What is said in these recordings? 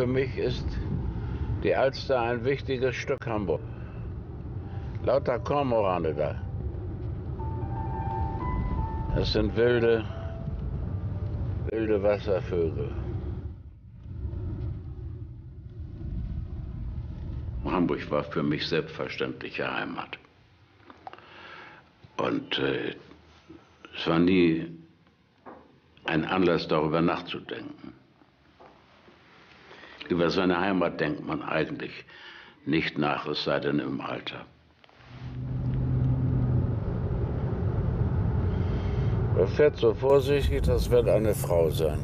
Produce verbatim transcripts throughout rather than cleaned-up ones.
mich ist die Alster ein wichtiges Stück Hamburg. Lauter Kormorane da. Das sind wilde, wilde Wasservögel. Hamburg war für mich selbstverständliche Heimat. Und äh, es war nie ein Anlass, darüber nachzudenken. Über seine Heimat denkt man eigentlich nicht nach, es sei denn im Alter. Er fährt so vorsichtig, das wird eine Frau sein.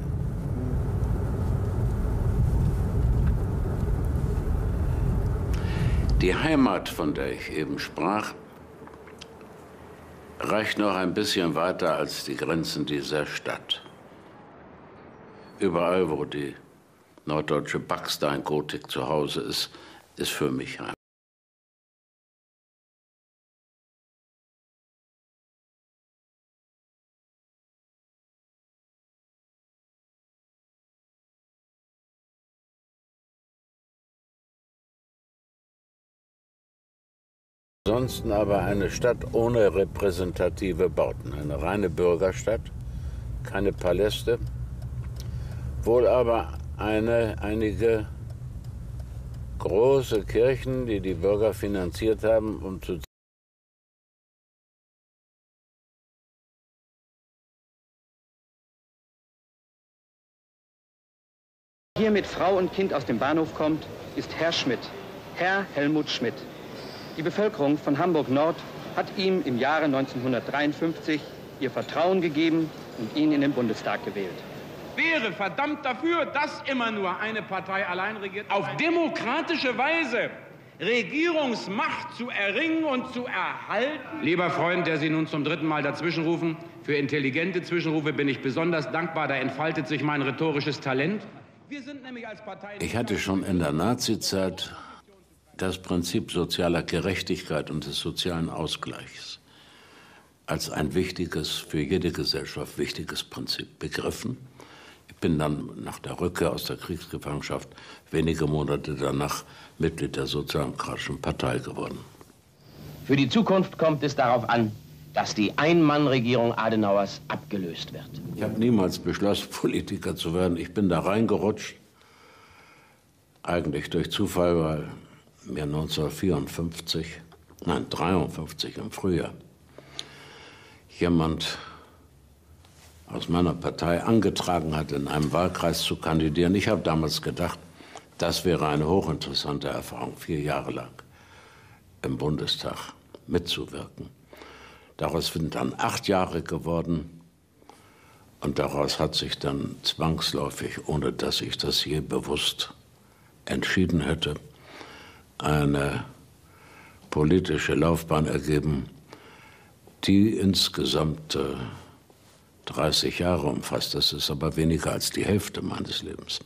Die Heimat, von der ich eben sprach, reicht noch ein bisschen weiter als die Grenzen dieser Stadt. Überall, wo die norddeutsche Backsteingotik zu Hause ist, ist für mich Heimat. Ansonsten aber eine Stadt ohne repräsentative Bauten, eine reine Bürgerstadt, keine Paläste, wohl aber eine, einige große Kirchen, die die Bürger finanziert haben, um zu Hier mit Frau und Kind aus dem Bahnhof kommt, ist Herr Schmidt, Herr Helmut Schmidt. Die Bevölkerung von Hamburg-Nord hat ihm im Jahre neunzehnhundertdreiundfünfzig ihr Vertrauen gegeben und ihn in den Bundestag gewählt. Wäre verdammt dafür, dass immer nur eine Partei allein regiert, auf demokratische Weise Regierungsmacht zu erringen und zu erhalten. Lieber Freund, der Sie nun zum dritten Mal dazwischenrufen, für intelligente Zwischenrufe bin ich besonders dankbar, da entfaltet sich mein rhetorisches Talent. Wir sind nämlich als Partei... Ich hatte schon in der Nazizeit das Prinzip sozialer Gerechtigkeit und des sozialen Ausgleichs als ein wichtiges, für jede Gesellschaft wichtiges Prinzip begriffen. Ich bin dann nach der Rückkehr aus der Kriegsgefangenschaft wenige Monate danach Mitglied der Sozialdemokratischen Partei geworden. Für die Zukunft kommt es darauf an, dass die Ein-Mann-Regierung Adenauers abgelöst wird. Ich habe niemals beschlossen, Politiker zu werden. Ich bin da reingerutscht, eigentlich durch Zufall, weil mir neunzehnhundertvierundfünfzig, nein, dreiundfünfzig im Frühjahr, jemand aus meiner Partei angetragen hat, in einem Wahlkreis zu kandidieren. Ich habe damals gedacht, das wäre eine hochinteressante Erfahrung, vier Jahre lang im Bundestag mitzuwirken. Daraus sind dann acht Jahre geworden und daraus hat sich dann zwangsläufig, ohne dass ich das je bewusst entschieden hätte, eine politische Laufbahn ergeben, die insgesamt äh, dreißig Jahre umfasst. Das ist aber weniger als die Hälfte meines Lebens.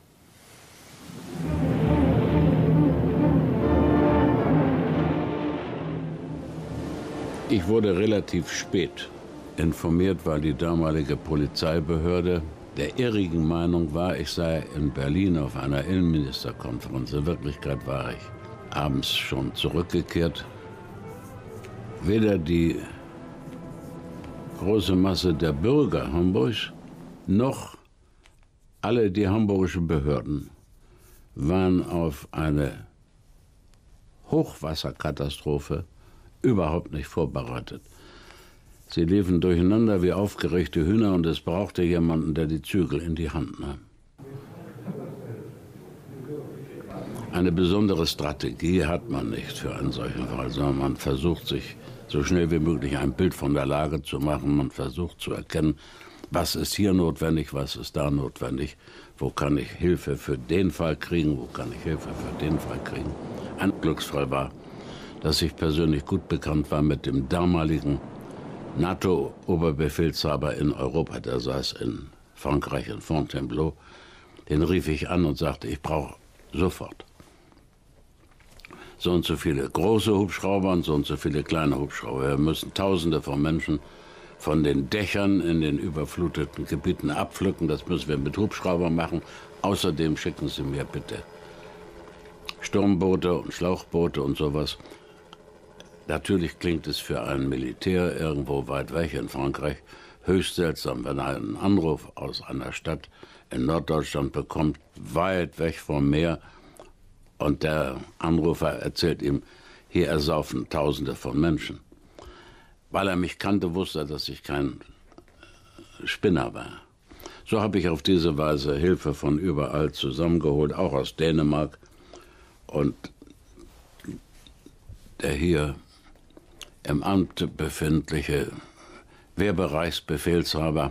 Ich wurde relativ spät informiert, weil die damalige Polizeibehörde der irrigen Meinung war, ich sei in Berlin auf einer Innenministerkonferenz. In Wirklichkeit war ich abends schon zurückgekehrt. Weder die große Masse der Bürger Hamburgs noch alle die hamburgischen Behörden waren auf eine Hochwasserkatastrophe überhaupt nicht vorbereitet. Sie liefen durcheinander wie aufgeregte Hühner und es brauchte jemanden, der die Zügel in die Hand nahm. Eine besondere Strategie hat man nicht für einen solchen Fall, sondern man versucht sich so schnell wie möglich ein Bild von der Lage zu machen. Man versucht zu erkennen, was ist hier notwendig, was ist da notwendig, wo kann ich Hilfe für den Fall kriegen, wo kann ich Hilfe für den Fall kriegen. Ein Glücksfall war, dass ich persönlich gut bekannt war mit dem damaligen NATO-Oberbefehlshaber in Europa, der saß in Frankreich, in Fontainebleau. Den rief ich an und sagte, ich brauche sofort so und so viele große Hubschrauber und so und so viele kleine Hubschrauber. Wir müssen Tausende von Menschen von den Dächern in den überfluteten Gebieten abpflücken. Das müssen wir mit Hubschrauber machen. Außerdem schicken Sie mir bitte Sturmboote und Schlauchboote und sowas. Natürlich klingt es für ein Militär irgendwo weit weg in Frankreich höchst seltsam, wenn er einen Anruf aus einer Stadt in Norddeutschland bekommt, weit weg vom Meer, und der Anrufer erzählt ihm, hier ersaufen Tausende von Menschen. Weil er mich kannte, wusste er, dass ich kein Spinner war. So habe ich auf diese Weise Hilfe von überall zusammengeholt, auch aus Dänemark. Und der hier im Amt befindliche Wehrbereichsbefehlshaber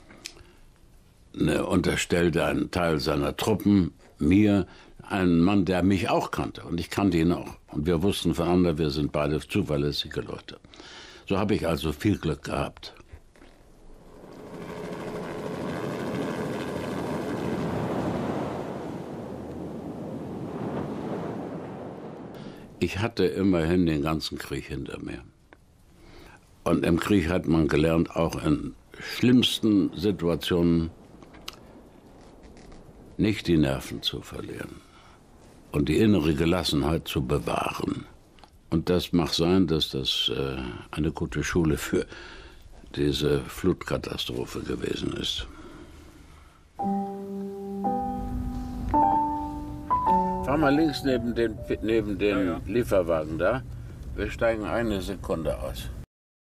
ne, unterstellte einen Teil seiner Truppen mir, einen Mann, der mich auch kannte. Und ich kannte ihn auch. Und wir wussten voneinander, wir sind beide zuverlässige Leute. So habe ich also viel Glück gehabt. Ich hatte immerhin den ganzen Krieg hinter mir. Und im Krieg hat man gelernt, auch in schlimmsten Situationen nicht die Nerven zu verlieren und die innere Gelassenheit zu bewahren. Und das mag sein, dass das äh, eine gute Schule für diese Flutkatastrophe gewesen ist. Fahr mal links neben den, neben den ja, ja. Lieferwagen da. Wir steigen eine Sekunde aus.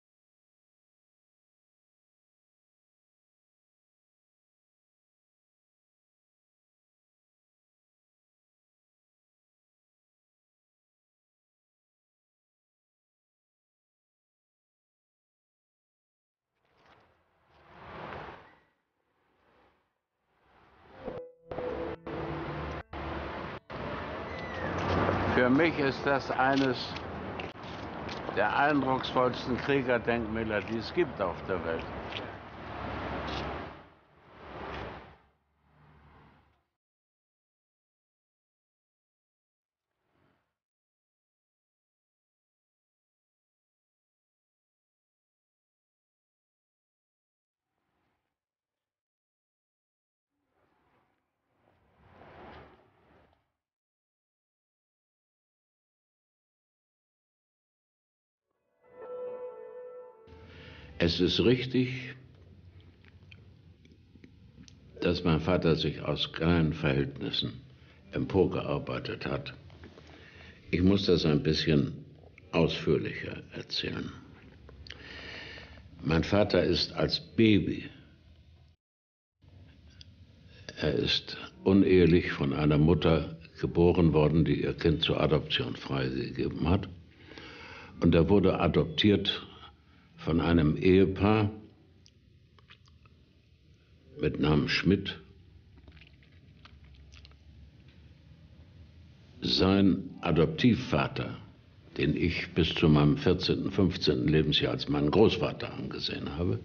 Für mich ist das eines der eindrucksvollsten Kriegerdenkmäler, die es gibt auf der Welt. Es ist richtig, dass mein Vater sich aus kleinen Verhältnissen emporgearbeitet hat. Ich muss das ein bisschen ausführlicher erzählen. Mein Vater ist als Baby, er ist unehelich von einer Mutter geboren worden, die ihr Kind zur Adoption freigegeben hat. Und er wurde adoptiert von einem Ehepaar mit Namen Schmidt. Sein Adoptivvater, den ich bis zu meinem vierzehnten, fünfzehnten Lebensjahr als meinen Großvater angesehen habe,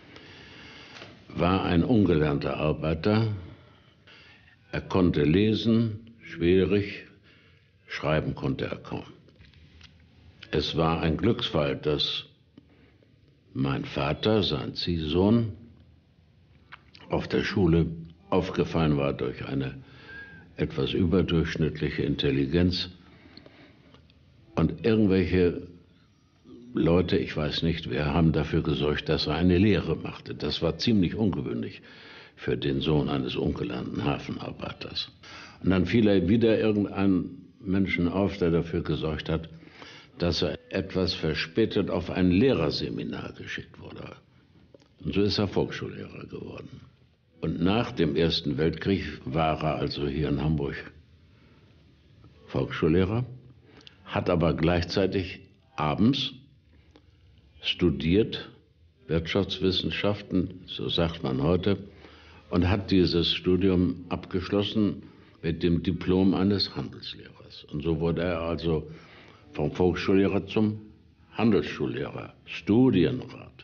war ein ungelernter Arbeiter. Er konnte lesen, schwierig, schreiben konnte er kaum. Es war ein Glücksfall, dass mein Vater, sein Ziehsohn, auf der Schule aufgefallen war durch eine etwas überdurchschnittliche Intelligenz. Und irgendwelche Leute, ich weiß nicht wer, haben dafür gesorgt, dass er eine Lehre machte. Das war ziemlich ungewöhnlich für den Sohn eines ungelernten Hafenarbeiters. Und dann fiel er wieder irgendeinem Menschen auf, der dafür gesorgt hat, dass er etwas verspätet auf ein Lehrerseminar geschickt wurde. Und so ist er Volksschullehrer geworden. Und nach dem Ersten Weltkrieg war er also hier in Hamburg Volksschullehrer, hat aber gleichzeitig abends studiert, Wirtschaftswissenschaften, so sagt man heute, und hat dieses Studium abgeschlossen mit dem Diplom eines Handelslehrers. Und so wurde er also vom Volksschullehrer zum Handelsschullehrer, Studienrat.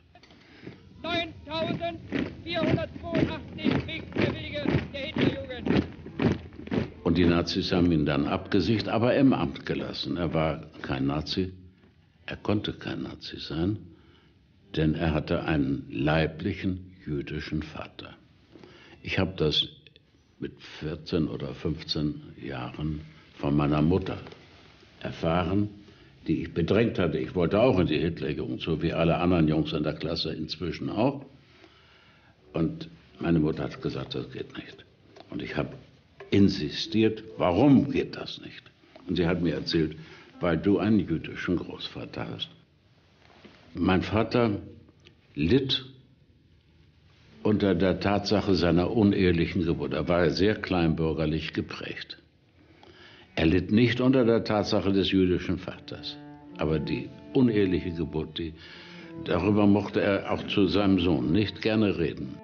neuntausendvierhundertzweiundachtzig Kriegsbewillige der Hitlerjugend. Und die Nazis haben ihn dann abgesicht, aber im Amt gelassen. Er war kein Nazi, er konnte kein Nazi sein, denn er hatte einen leiblichen jüdischen Vater. Ich habe das mit vierzehn oder fünfzehn Jahren von meiner Mutter erfahren, die ich bedrängt hatte. Ich wollte auch in die Hitlerjugend, so wie alle anderen Jungs in der Klasse inzwischen auch. Und meine Mutter hat gesagt, das geht nicht. Und ich habe insistiert, warum geht das nicht? Und sie hat mir erzählt, weil du einen jüdischen Großvater hast. Mein Vater litt unter der Tatsache seiner unehelichen Geburt. Er war sehr kleinbürgerlich geprägt. Er litt nicht unter der Tatsache des jüdischen Vaters. Aber die uneheliche Geburt, die, darüber mochte er auch zu seinem Sohn nicht gerne reden.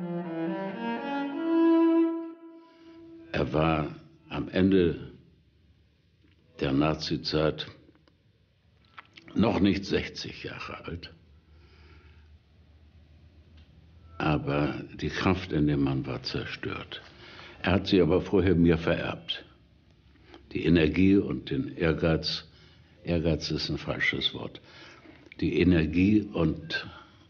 Er war am Ende der Nazizeit noch nicht sechzig Jahre alt. Aber die Kraft in dem Mann war zerstört. Er hat sie aber vorher mir vererbt. Die Energie und den Ehrgeiz, Ehrgeiz ist ein falsches Wort, die Energie und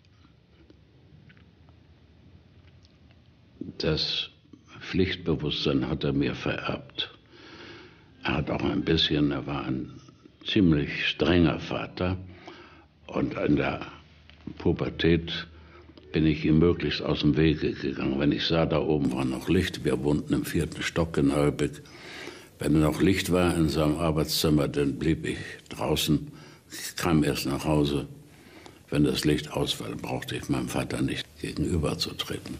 das Pflichtbewusstsein hat er mir vererbt. Er hat auch ein bisschen, er war ein ziemlich strenger Vater und in der Pubertät bin ich ihm möglichst aus dem Wege gegangen. Wenn ich sah, da oben war noch Licht, wir wohnten im vierten Stock in Heubeck. Wenn noch Licht war in seinem Arbeitszimmer, dann blieb ich draußen. Ich kam erst nach Hause. Wenn das Licht aus war, brauchte ich meinem Vater nicht gegenüberzutreten.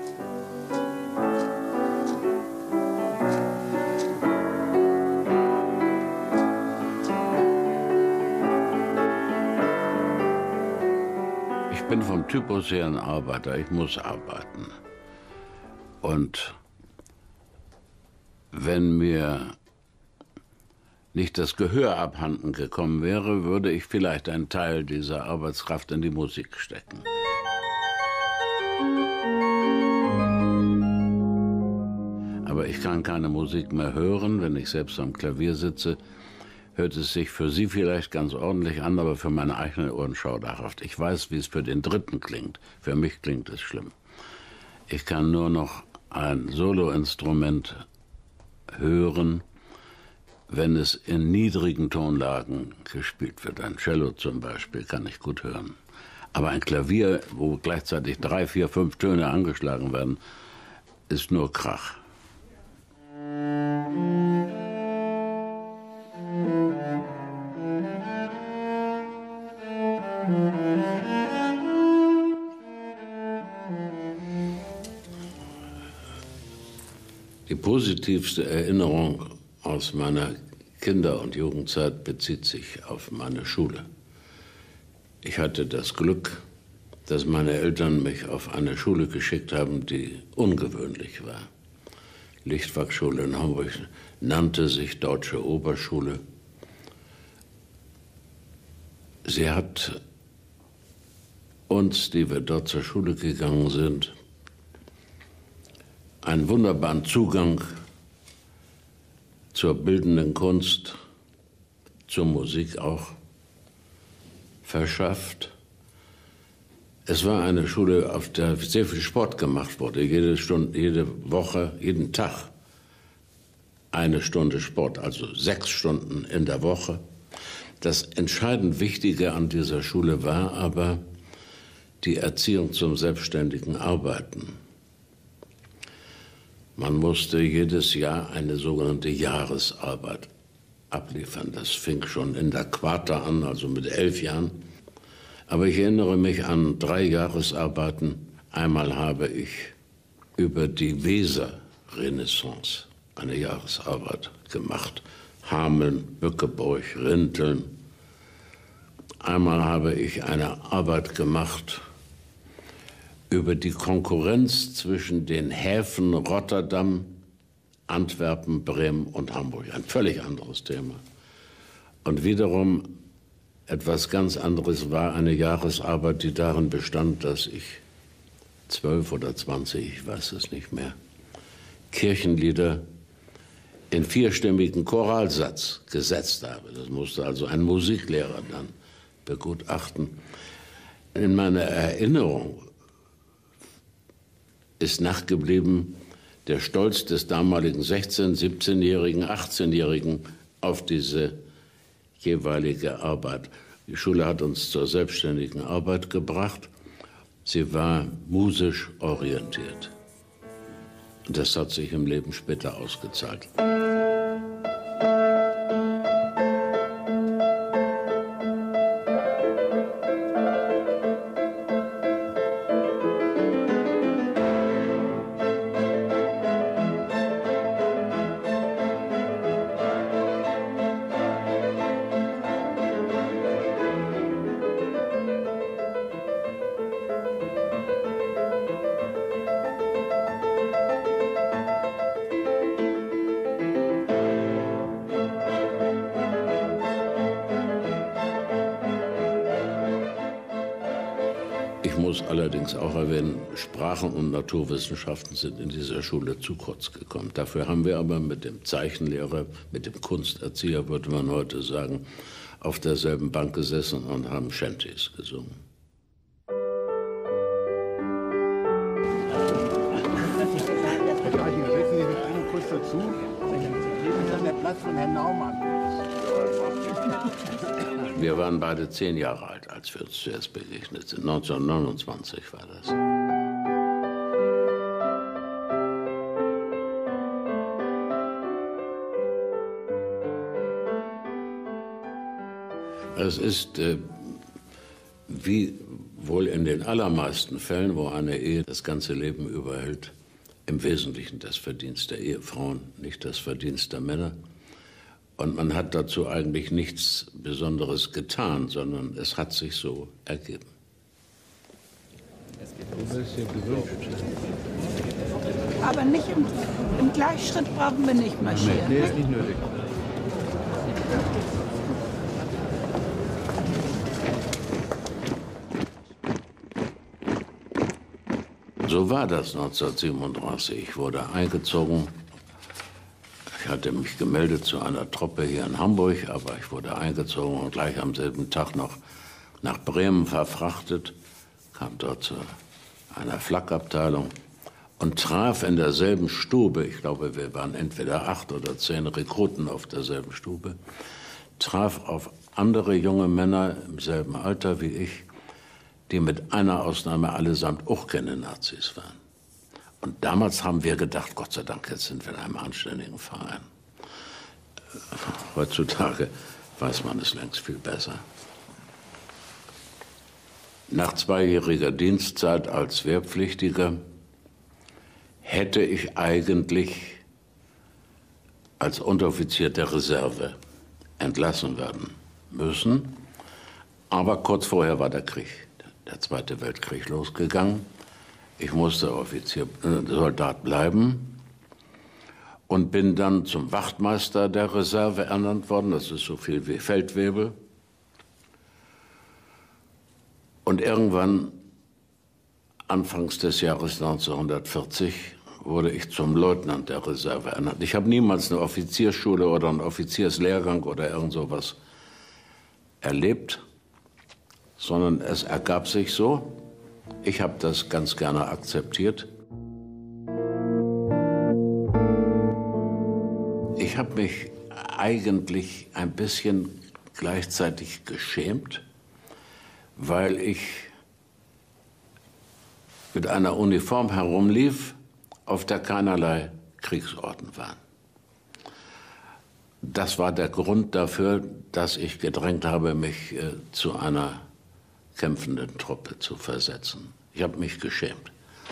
Ich bin vom Typus her ein Arbeiter. Ich muss arbeiten. Und wenn mir nicht das Gehör abhanden gekommen wäre, würde ich vielleicht einen Teil dieser Arbeitskraft in die Musik stecken. Aber ich kann keine Musik mehr hören, wenn ich selbst am Klavier sitze. Hört es sich für Sie vielleicht ganz ordentlich an, aber für meine eigenen Ohren schauderhaft. Ich weiß, wie es für den Dritten klingt. Für mich klingt es schlimm. Ich kann nur noch ein Soloinstrument hören, wenn es in niedrigen Tonlagen gespielt wird. Ein Cello zum Beispiel kann ich gut hören. Aber ein Klavier, wo gleichzeitig drei, vier, fünf Töne angeschlagen werden, ist nur Krach. Die positivste Erinnerung aus meiner Kinder- und Jugendzeit bezieht sich auf meine Schule. Ich hatte das Glück, dass meine Eltern mich auf eine Schule geschickt haben, die ungewöhnlich war. Lichtwerkschule in Hamburg nannte sich Deutsche Oberschule. Sie hat uns, die wir dort zur Schule gegangen sind, einen wunderbaren Zugang zur bildenden Kunst, zur Musik auch verschafft. Es war eine Schule, auf der sehr viel Sport gemacht wurde. Jede Stunde, jede Woche, jeden Tag eine Stunde Sport, also sechs Stunden in der Woche. Das entscheidend Wichtige an dieser Schule war aber die Erziehung zum selbstständigen Arbeiten. Man musste jedes Jahr eine sogenannte Jahresarbeit abliefern. Das fing schon in der Quarta an, also mit elf Jahren. Aber ich erinnere mich an drei Jahresarbeiten. Einmal habe ich über die Weser-Renaissance eine Jahresarbeit gemacht. Hameln, Bückeburg, Rinteln. Einmal habe ich eine Arbeit gemacht über die Konkurrenz zwischen den Häfen Rotterdam, Antwerpen, Bremen und Hamburg. Ein völlig anderes Thema. Und wiederum etwas ganz anderes war eine Jahresarbeit, die darin bestand, dass ich zwölf oder zwanzig, ich weiß es nicht mehr, Kirchenlieder in vierstimmigen Choralsatz gesetzt habe. Das musste also ein Musiklehrer dann begutachten. In meiner Erinnerung ist nachgeblieben der Stolz des damaligen sechzehn-, siebzehnjährigen, achtzehnjährigen auf diese jeweilige Arbeit. Die Schule hat uns zur selbstständigen Arbeit gebracht. Sie war musisch orientiert. Und das hat sich im Leben später ausgezahlt. Ich muss allerdings auch erwähnen, Sprachen und Naturwissenschaften sind in dieser Schule zu kurz gekommen. Dafür haben wir aber mit dem Zeichenlehrer, mit dem Kunsterzieher, würde man heute sagen, auf derselben Bank gesessen und haben Shanties gesungen. Setzen Sie sich einmal kurz dazu. Hier ist dann der Platz von Herrn Naumann. Wir waren beide zehn Jahre alt, als wir uns zuerst begegnet sind. neunzehnhundertneunundzwanzig war das. Es ist, äh, wie wohl in den allermeisten Fällen, wo eine Ehe das ganze Leben überhält, im Wesentlichen das Verdienst der Ehefrauen, nicht das Verdienst der Männer. Und man hat dazu eigentlich nichts Besonderes getan, sondern es hat sich so ergeben. Aber nicht im, im Gleichschritt brauchen wir nicht marschieren. Nee, ist nicht nötig. So war das neunzehnhundertsiebenunddreißig. Ich wurde eingezogen. Ich hatte mich gemeldet zu einer Truppe hier in Hamburg, aber ich wurde eingezogen und gleich am selben Tag noch nach Bremen verfrachtet, kam dort zu einer Flakabteilung und traf in derselben Stube, ich glaube, wir waren entweder acht oder zehn Rekruten auf derselben Stube, traf auf andere junge Männer im selben Alter wie ich, die mit einer Ausnahme allesamt auch keine Nazis waren. Und damals haben wir gedacht, Gott sei Dank, jetzt sind wir in einem anständigen Verein. Heutzutage weiß man es längst viel besser. Nach zweijähriger Dienstzeit als Wehrpflichtiger hätte ich eigentlich als Unteroffizier der Reserve entlassen werden müssen. Aber kurz vorher war der Krieg, der Zweite Weltkrieg, losgegangen. Ich musste Offizier, äh, Soldat bleiben und bin dann zum Wachtmeister der Reserve ernannt worden. Das ist so viel wie Feldwebel. Und irgendwann, anfangs des Jahres neunzehnhundertvierzig, wurde ich zum Leutnant der Reserve ernannt. Ich habe niemals eine Offiziersschule oder einen Offizierslehrgang oder irgend sowas erlebt, sondern es ergab sich so. Ich habe das ganz gerne akzeptiert. Ich habe mich eigentlich ein bisschen gleichzeitig geschämt, weil ich mit einer Uniform herumlief, auf der keinerlei Kriegsorden waren. Das war der Grund dafür, dass ich gedrängt habe, mich äh, zu einer kämpfenden Truppe zu versetzen. Ich habe mich geschämt.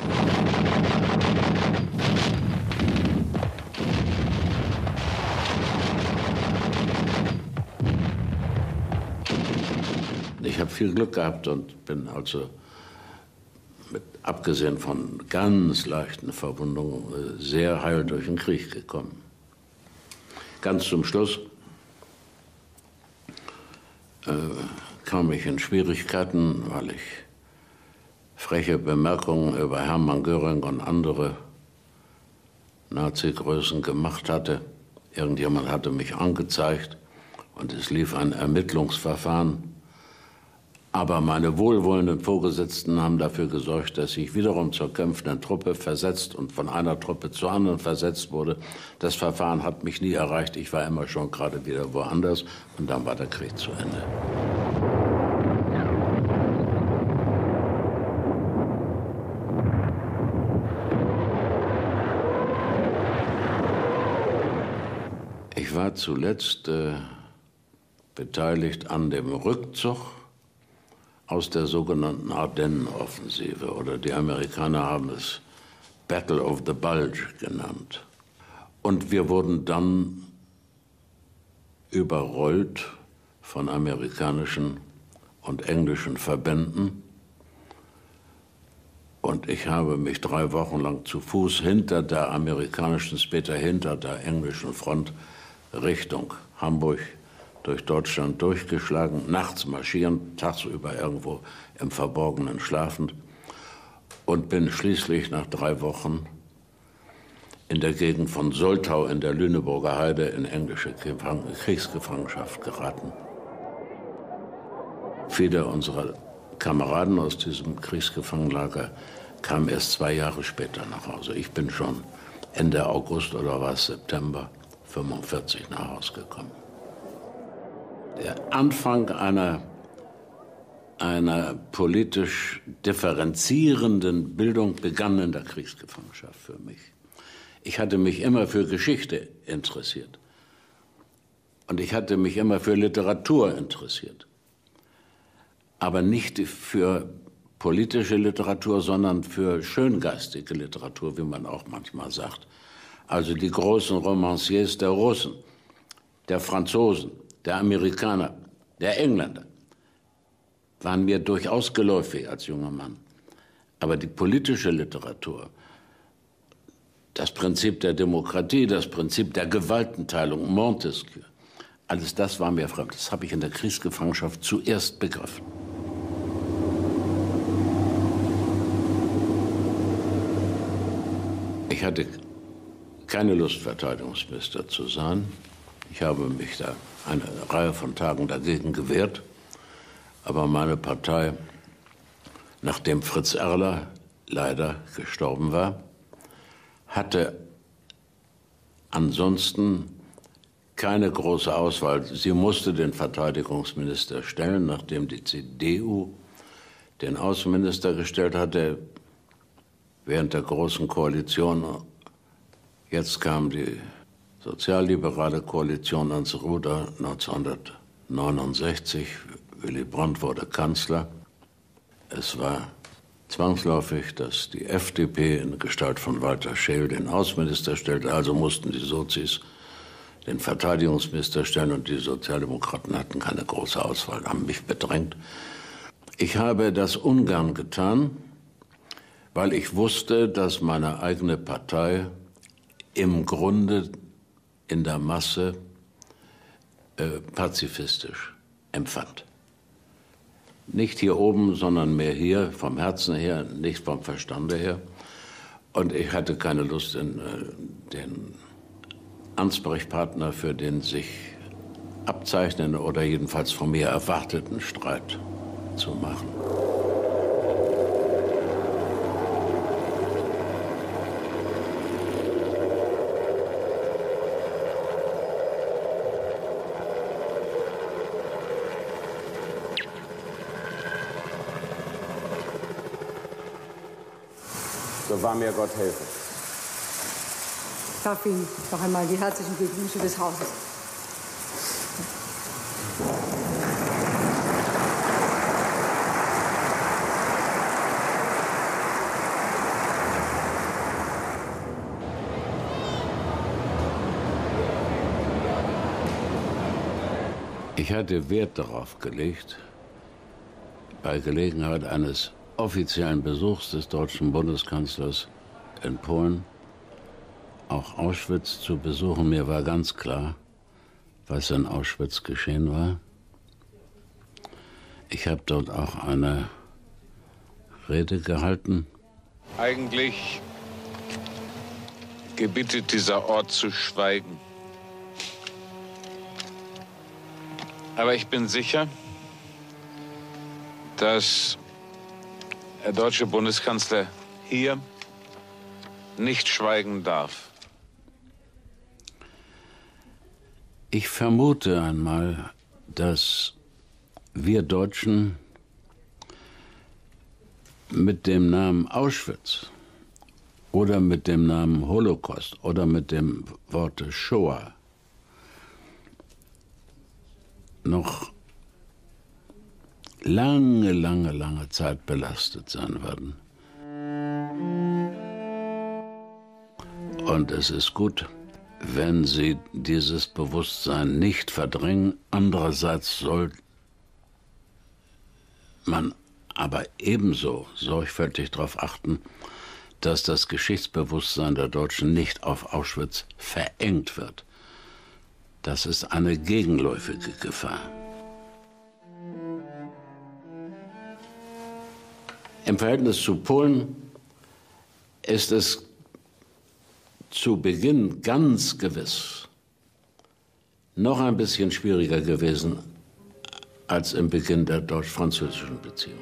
Ich habe viel Glück gehabt und bin also, mit, abgesehen von ganz leichten Verwundungen, sehr heil durch den Krieg gekommen. Ganz zum Schluss äh, kam ich in Schwierigkeiten, weil ich freche Bemerkungen über Hermann Göring und andere Nazi-Größen gemacht hatte. Irgendjemand hatte mich angezeigt und es lief ein Ermittlungsverfahren. Aber meine wohlwollenden Vorgesetzten haben dafür gesorgt, dass ich wiederum zur kämpfenden Truppe versetzt und von einer Truppe zur anderen versetzt wurde. Das Verfahren hat mich nie erreicht. Ich war immer schon gerade wieder woanders. Und dann war der Krieg zu Ende. Ich war zuletzt äh, beteiligt an dem Rückzug aus der sogenannten Ardennen-Offensive, oder die Amerikaner haben es Battle of the Bulge genannt. Und wir wurden dann überrollt von amerikanischen und englischen Verbänden. Und ich habe mich drei Wochen lang zu Fuß hinter der amerikanischen, später hinter der englischen Front Richtung Hamburg durch Deutschland durchgeschlagen, nachts marschieren, tagsüber irgendwo im Verborgenen schlafend, und bin schließlich nach drei Wochen in der Gegend von Soltau in der Lüneburger Heide in englische Kriegsgefangenschaft geraten. Viele unserer Kameraden aus diesem Kriegsgefangenenlager kamen erst zwei Jahre später nach Hause. Ich bin schon Ende August oder war es September fünfundvierzig nach Hause gekommen. Der Anfang einer, einer politisch differenzierenden Bildung begann in der Kriegsgefangenschaft für mich. Ich hatte mich immer für Geschichte interessiert. Und ich hatte mich immer für Literatur interessiert. Aber nicht für politische Literatur, sondern für schöngeistige Literatur, wie man auch manchmal sagt. Also die großen Romanciers der Russen, der Franzosen, der Amerikaner, der Engländer waren mir durchaus geläufig als junger Mann. Aber die politische Literatur, das Prinzip der Demokratie, das Prinzip der Gewaltenteilung, Montesquieu, alles das war mir fremd. Das habe ich in der Kriegsgefangenschaft zuerst begriffen. Ich hatte keine Lust, Verteidigungsminister zu sein. Ich habe mich da eine Reihe von Tagen dagegen gewehrt. Aber meine Partei, nachdem Fritz Erler leider gestorben war, hatte ansonsten keine große Auswahl. Sie musste den Verteidigungsminister stellen, nachdem die C D U den Außenminister gestellt hatte während der Großen Koalition. Jetzt kam die sozialliberale Koalition ans Ruder neunzehnhundertneunundsechzig. Willy Brandt wurde Kanzler. Es war zwangsläufig, dass die F D P in Gestalt von Walter Scheel den Außenminister stellte. Also mussten die Sozis den Verteidigungsminister stellen und die Sozialdemokraten hatten keine große Auswahl, haben mich bedrängt. Ich habe das ungern getan, weil ich wusste, dass meine eigene Partei im Grunde in der Masse äh, pazifistisch empfand. Nicht hier oben, sondern mehr hier, vom Herzen her, nicht vom Verstande her. Und ich hatte keine Lust, in, äh, den Ansprechpartner für den sich abzeichnenden oder jedenfalls von mir erwarteten Streit zu machen. So wahr mir Gott helfe. Ich darf Ihnen noch einmal die herzlichen Glückwünsche des Hauses. Ich hatte Wert darauf gelegt, bei Gelegenheit eines offiziellen Besuchs des deutschen Bundeskanzlers in Polen auch Auschwitz zu besuchen. Mir war ganz klar, was in Auschwitz geschehen war. Ich habe dort auch eine Rede gehalten. Eigentlich gebietet dieser Ort zu schweigen. Aber ich bin sicher, dass der deutsche Bundeskanzler hier nicht schweigen darf. Ich vermute einmal, dass wir Deutschen mit dem Namen Auschwitz oder mit dem Namen Holocaust oder mit dem Worte Shoah noch lange, lange, lange Zeit belastet sein werden. Und es ist gut, wenn Sie dieses Bewusstsein nicht verdrängen. Andererseits soll man aber ebenso sorgfältig darauf achten, dass das Geschichtsbewusstsein der Deutschen nicht auf Auschwitz verengt wird. Das ist eine gegenläufige Gefahr. Im Verhältnis zu Polen ist es zu Beginn ganz gewiss noch ein bisschen schwieriger gewesen als im Beginn der deutsch-französischen Beziehung.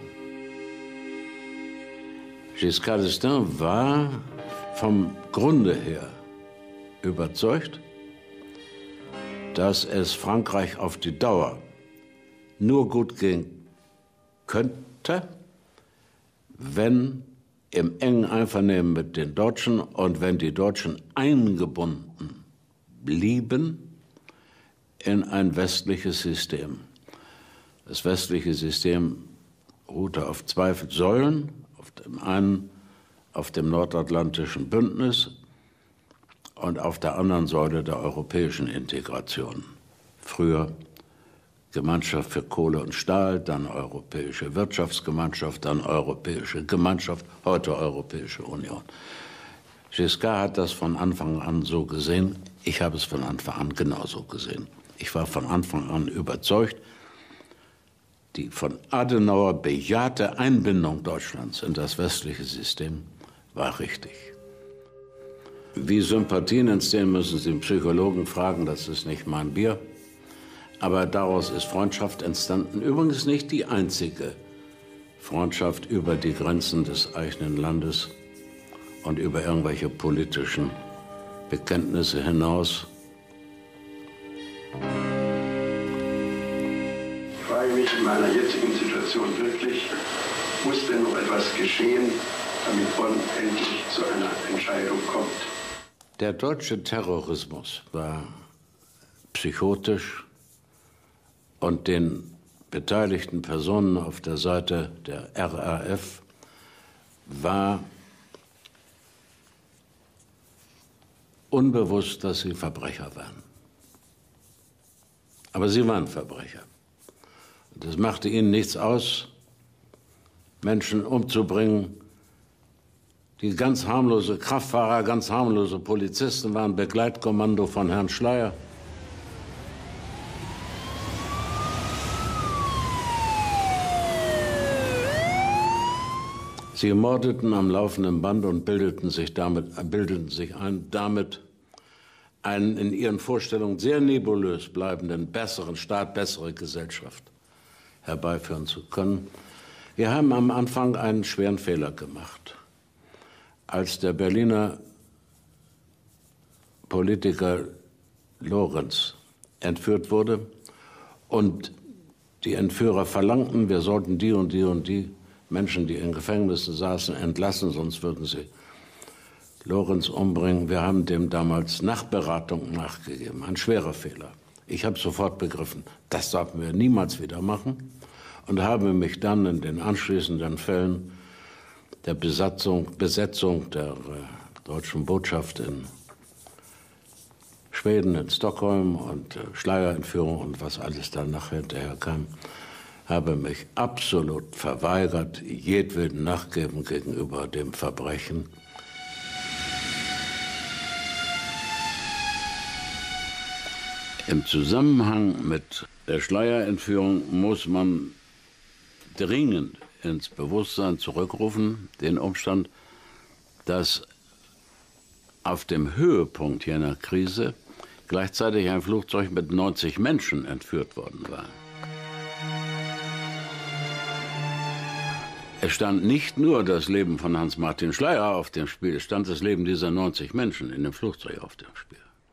Giscard d'Estaing war vom Grunde her überzeugt, dass es Frankreich auf die Dauer nur gut gehen könnte, wenn im engen Einvernehmen mit den Deutschen und wenn die Deutschen eingebunden blieben in ein westliches System. Das westliche System ruhte auf zwei Säulen, auf dem einen auf dem Nordatlantischen Bündnis und auf der anderen Säule der europäischen Integration. Früher Gemeinschaft für Kohle und Stahl, dann Europäische Wirtschaftsgemeinschaft, dann Europäische Gemeinschaft, heute Europäische Union. Giscard hat das von Anfang an so gesehen. Ich habe es von Anfang an genauso gesehen. Ich war von Anfang an überzeugt, die von Adenauer bejahte Einbindung Deutschlands in das westliche System war richtig. Wie Sympathien entstehen, müssen Sie einen Psychologen fragen, das ist nicht mein Bier. Aber daraus ist Freundschaft entstanden. Übrigens nicht die einzige Freundschaft über die Grenzen des eigenen Landes und über irgendwelche politischen Bekenntnisse hinaus. Ich frage mich in meiner jetzigen Situation wirklich, muss denn noch etwas geschehen, damit Bonn endlich zu einer Entscheidung kommt? Der deutsche Terrorismus war psychotisch und den beteiligten Personen auf der Seite der R A F war unbewusst, dass sie Verbrecher waren. Aber sie waren Verbrecher. Und es machte ihnen nichts aus, Menschen umzubringen, die ganz harmlose Kraftfahrer, ganz harmlose Polizisten waren, Begleitkommando von Herrn Schleyer. Sie mordeten am laufenden Band und bildeten sich, damit, bildeten sich ein, damit einen in ihren Vorstellungen sehr nebulös bleibenden, besseren Staat, bessere Gesellschaft herbeiführen zu können. Wir haben am Anfang einen schweren Fehler gemacht. Als der Berliner Politiker Lorenz entführt wurde und die Entführer verlangten, wir sollten die und die und die Menschen, die in Gefängnissen saßen, entlassen, sonst würden sie Lorenz umbringen. Wir haben dem damals nach Beratung nachgegeben. Ein schwerer Fehler. Ich habe sofort begriffen, das sollten wir niemals wieder machen und habe mich dann in den anschließenden Fällen der Besatzung, Besetzung der äh, deutschen Botschaft in Schweden, in Stockholm und äh, Schleierentführung und was alles dann nachher hinterher kam, habe mich absolut verweigert, jedweden Nachgeben gegenüber dem Verbrechen. Im Zusammenhang mit der Schleierentführung muss man dringend ins Bewusstsein zurückrufen, den Umstand, dass auf dem Höhepunkt jener Krise gleichzeitig ein Flugzeug mit neunzig Menschen entführt worden war. Es stand nicht nur das Leben von Hans-Martin Schleyer auf dem Spiel, es stand das Leben dieser neunzig Menschen in dem Flugzeug auf dem Spiel.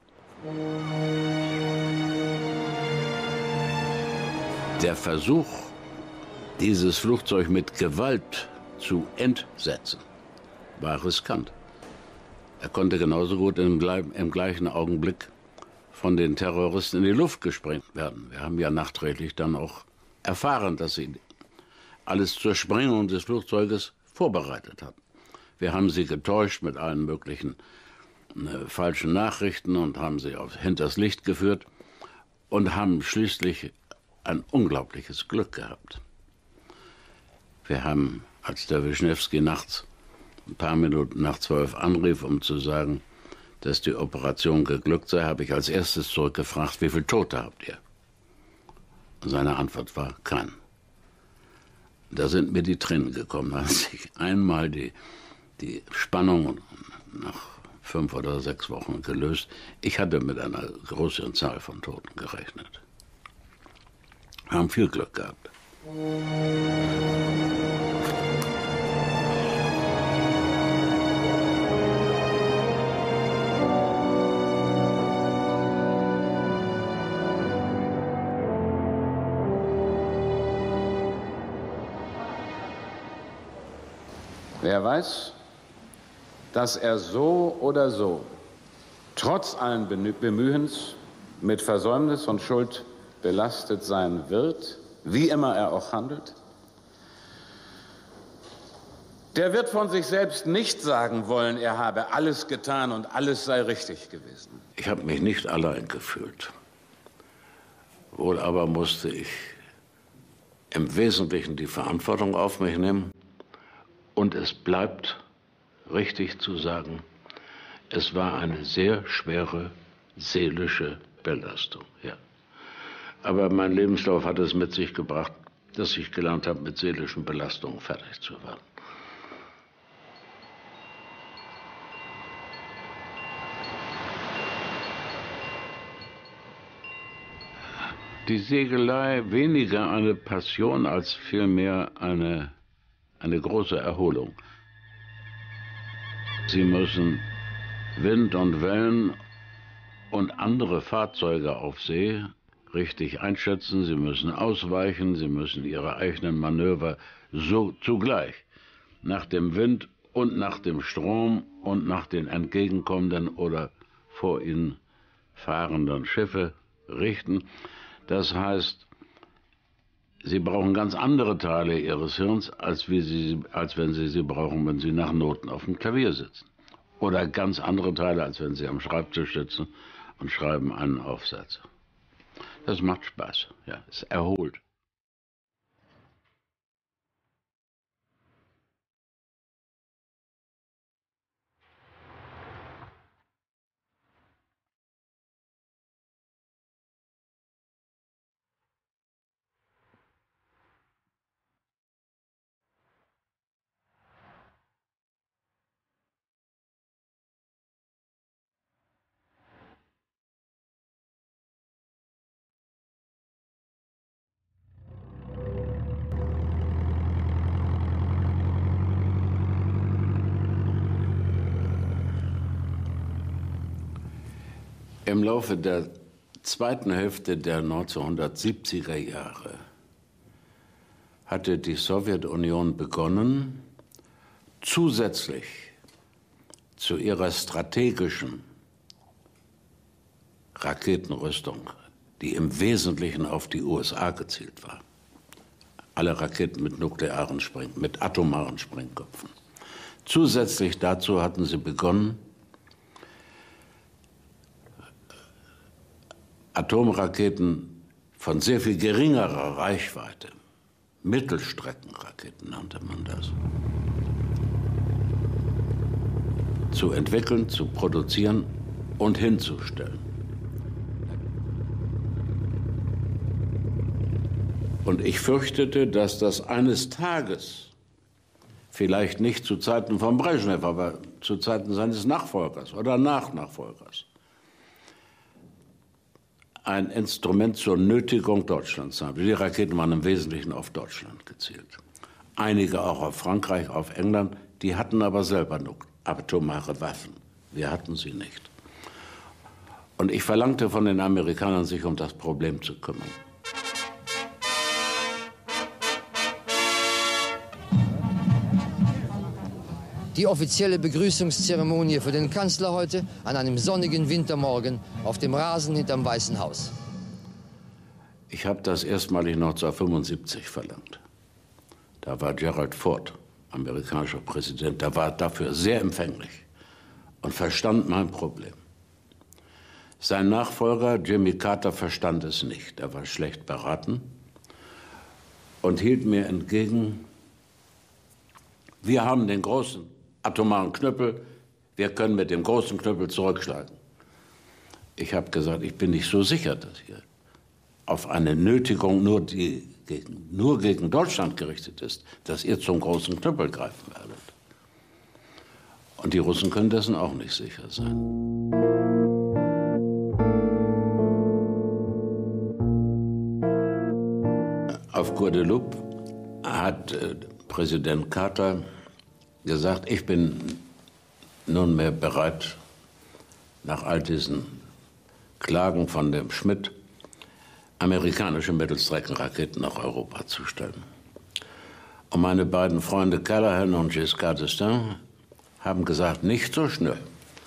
Der Versuch, dieses Flugzeug mit Gewalt zu entsetzen, war riskant. Er konnte genauso gut im, im gleichen Augenblick von den Terroristen in die Luft gesprengt werden. Wir haben ja nachträglich dann auch erfahren, dass sie alles zur Sprengung des Flugzeuges vorbereitet hatten. Wir haben sie getäuscht mit allen möglichen äh, falschen Nachrichten und haben sie auf, hinters Licht geführt und haben schließlich ein unglaubliches Glück gehabt. Wir haben, als der Wischnewski nachts ein paar Minuten nach zwölf anrief, um zu sagen, dass die Operation geglückt sei, habe ich als erstes zurückgefragt, wie viele Tote habt ihr? Und seine Antwort war, kein. Da sind mir die Tränen gekommen, da hat sich einmal die, die Spannung nach fünf oder sechs Wochen gelöst. Ich hatte mit einer großen Zahl von Toten gerechnet. Wir haben viel Glück gehabt. Wer weiß, dass er so oder so, trotz allen Bemühens, mit Versäumnis und Schuld belastet sein wird, wie immer er auch handelt? Der wird von sich selbst nicht sagen wollen, er habe alles getan und alles sei richtig gewesen. Ich habe mich nicht allein gefühlt. Wohl aber musste ich im Wesentlichen die Verantwortung auf mich nehmen. Und es bleibt richtig zu sagen, es war eine sehr schwere seelische Belastung. Ja. Aber mein Lebenslauf hat es mit sich gebracht, dass ich gelernt habe, mit seelischen Belastungen fertig zu werden. Die Segelei weniger eine Passion als vielmehr eine Eine große Erholung. Sie müssen Wind und Wellen und andere Fahrzeuge auf See richtig einschätzen. Sie müssen ausweichen. Sie müssen ihre eigenen Manöver so zugleich nach dem Wind und nach dem Strom und nach den entgegenkommenden oder vor ihnen fahrenden Schiffe richten. Das heißt, Sie brauchen ganz andere Teile Ihres Hirns, als, wie sie, als wenn Sie sie brauchen, wenn Sie nach Noten auf dem Klavier sitzen. Oder ganz andere Teile, als wenn Sie am Schreibtisch sitzen und schreiben einen Aufsatz. Das macht Spaß, ja, es erholt. Im Laufe der zweiten Hälfte der neunzehnhundertsiebziger Jahre hatte die Sowjetunion begonnen, zusätzlich zu ihrer strategischen Raketenrüstung, die im Wesentlichen auf die U S A gezielt war, alle Raketen mit nuklearen Spreng, mit atomaren Sprengköpfen. Zusätzlich dazu hatten sie begonnen, Atomraketen von sehr viel geringerer Reichweite, Mittelstreckenraketen nannte man das, zu entwickeln, zu produzieren und hinzustellen. Und ich fürchtete, dass das eines Tages, vielleicht nicht zu Zeiten von Brezhnev, aber zu Zeiten seines Nachfolgers oder Nachnachfolgers, ein Instrument zur Nötigung Deutschlands sein. Die Raketen waren im Wesentlichen auf Deutschland gezielt. einige auch auf Frankreich, auf England, die hatten aber selber noch atomare Waffen. Wir hatten sie nicht. Und ich verlangte von den Amerikanern, sich um das Problem zu kümmern. Die offizielle Begrüßungszeremonie für den Kanzler heute an einem sonnigen Wintermorgen auf dem Rasen hinterm Weißen Haus. Ich habe das erstmalig neunzehnhundertfünfundsiebzig verlangt. Da war Gerald Ford, amerikanischer Präsident, der war dafür sehr empfänglich und verstand mein Problem. Sein Nachfolger, Jimmy Carter, verstand es nicht. Er war schlecht beraten und hielt mir entgegen, wir haben den großen atomaren Knüppel, wir können mit dem großen Knüppel zurückschlagen. Ich habe gesagt, ich bin nicht so sicher, dass hier auf eine Nötigung nur, die gegen, nur gegen Deutschland gerichtet ist, dass ihr zum großen Knüppel greifen werdet. Und die Russen können dessen auch nicht sicher sein. Auf Guadeloupe hat äh, Präsident Carter gesagt, ich bin nunmehr bereit, nach all diesen Klagen von dem Schmidt, amerikanische Mittelstreckenraketen nach Europa zu stellen. Und meine beiden Freunde Callahan und Giscard d'Estaing haben gesagt, nicht so schnell,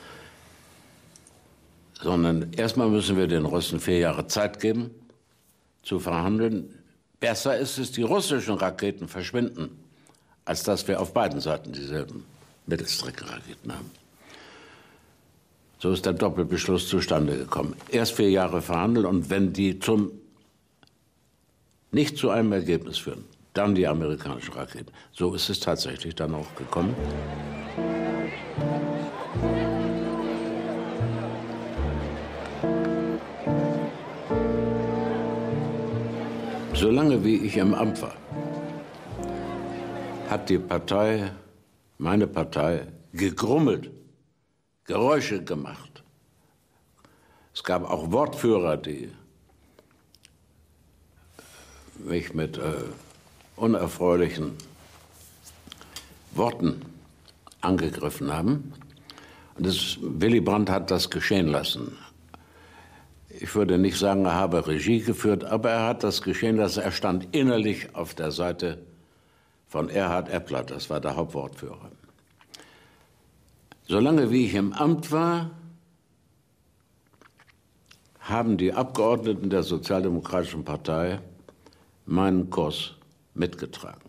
sondern erstmal müssen wir den Russen vier Jahre Zeit geben, zu verhandeln. Besser ist es, die russischen Raketen verschwinden, als dass wir auf beiden Seiten dieselben Mittelstreckenraketen haben. So ist der Doppelbeschluss zustande gekommen. Erst vier Jahre verhandeln und wenn die zum, nicht zu einem Ergebnis führen, dann die amerikanischen Raketen. So ist es tatsächlich dann auch gekommen. Solange wie ich im Amt war, hat die Partei, meine Partei, gegrummelt, Geräusche gemacht. Es gab auch Wortführer, die mich mit äh, unerfreulichen Worten angegriffen haben. Und das, Willy Brandt hat das geschehen lassen. Ich würde nicht sagen, er habe Regie geführt, aber er hat das geschehen lassen. Er stand innerlich auf der Seite von Erhard Eppler, das war der Hauptwortführer. Solange wie ich im Amt war, haben die Abgeordneten der Sozialdemokratischen Partei meinen Kurs mitgetragen.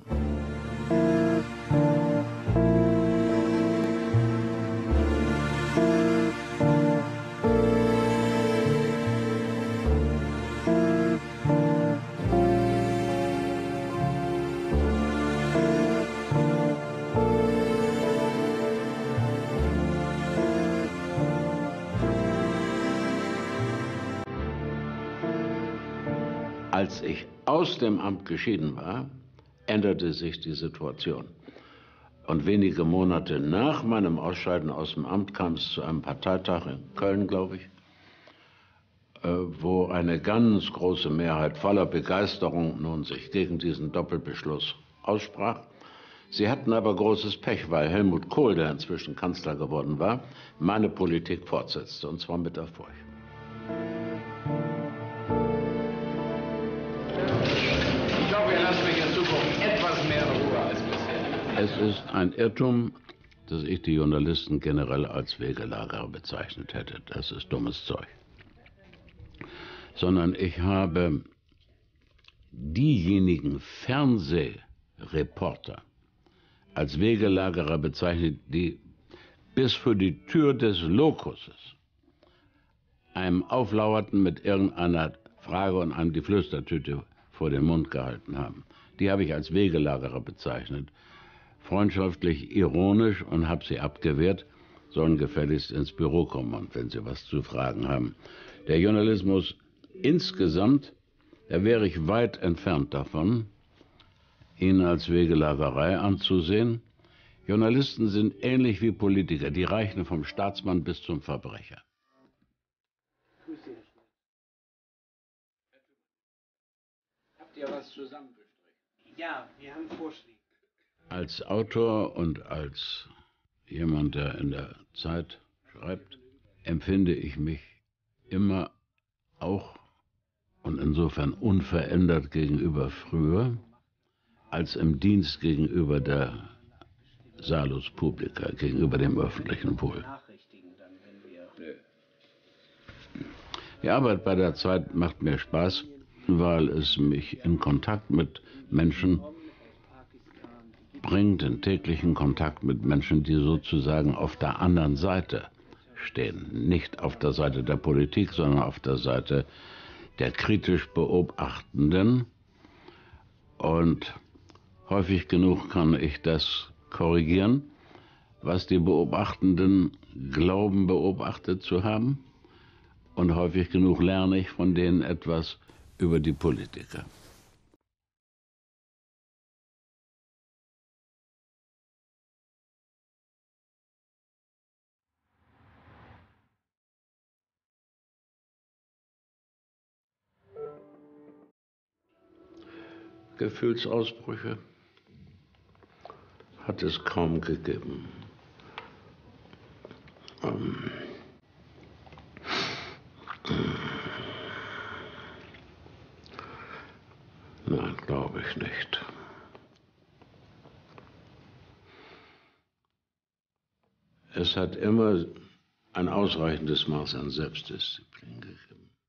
Als ich aus dem Amt geschieden war, änderte sich die Situation. Und wenige Monate nach meinem Ausscheiden aus dem Amt kam es zu einem Parteitag in Köln, glaube ich, wo eine ganz große Mehrheit voller Begeisterung nun sich gegen diesen Doppelbeschluss aussprach. Sie hatten aber großes Pech, weil Helmut Kohl, der inzwischen Kanzler geworden war, meine Politik fortsetzte, und zwar mit Erfolg. Ich glaube, wir lassen mich in Zukunft etwas mehr Ruhe als bisher. Es ist ein Irrtum, dass ich die Journalisten generell als Wegelagerer bezeichnet hätte. Das ist dummes Zeug. Sondern ich habe diejenigen Fernsehreporter als Wegelagerer bezeichnet, die bis vor die Tür des Lokuses einem auflauerten mit irgendeiner Frage und einem die Flüstertüte vor den Mund gehalten haben. Die habe ich als Wegelagerer bezeichnet, freundschaftlich ironisch, und habe sie abgewehrt, sollen gefälligst ins Büro kommen, und wenn sie was zu fragen haben. Der Journalismus insgesamt, da wäre ich weit entfernt davon, ihn als Wegelagerei anzusehen. Journalisten sind ähnlich wie Politiker, die reichen vom Staatsmann bis zum Verbrecher. Habt ihr was zusammengestrichen? Ja, wir haben Vorschläge. Als Autor und als jemand, der in der Zeit schreibt, empfinde ich mich immer auch und insofern unverändert gegenüber früher, als im Dienst gegenüber der Salus Publica, gegenüber dem öffentlichen Wohl. Die Arbeit bei der Zeit macht mir Spaß, weil es mich in Kontakt mit Menschen bringt, in täglichen Kontakt mit Menschen, die sozusagen auf der anderen Seite stehen. Nicht auf der Seite der Politik, sondern auf der Seite der kritisch Beobachtenden. Und häufig genug kann ich das korrigieren, was die Beobachtenden glauben, beobachtet zu haben. Und häufig genug lerne ich von denen etwas über die Politiker. Gefühlsausbrüche hat es kaum gegeben. Ähm, Nein, glaube ich nicht. Es hat immer ein ausreichendes Maß an Selbstdisziplin gegeben.